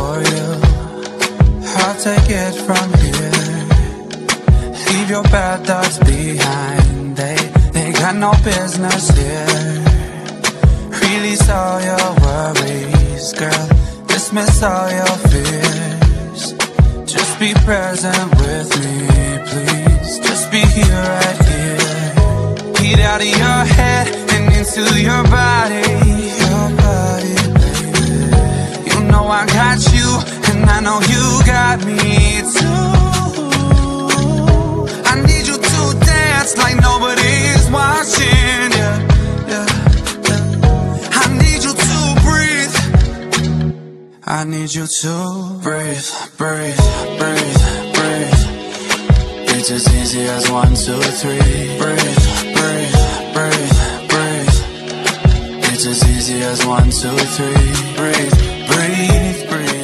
for you. I'll take it from here. Leave your bad thoughts behind. They got no business here. Release all your worries, girl. Dismiss all your fears. Just be present with me, please. Just be here, right here. Get out of your head and into your body. Your body, baby. You know I got you, and I know you got me too. I need you to dance like nobody's watching, yeah, yeah, yeah. I need you to breathe. I need you to breathe, breathe, breathe, breathe. It's as easy as 1, 2, 3. Breathe, breathe, breathe, breathe. It's as easy as 1, 2, 3. Breathe, breathe, breathe.